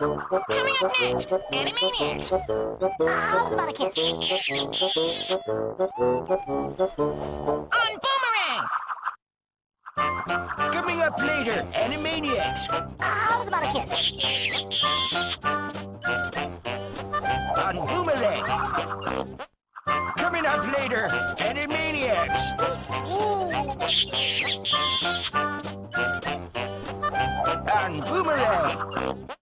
Coming up next, Animaniacs. How's about a kiss? On Boomerang. Coming up later, Animaniacs. How's about a kiss? On Boomerang. Coming up later, Animaniacs. On Boomerang.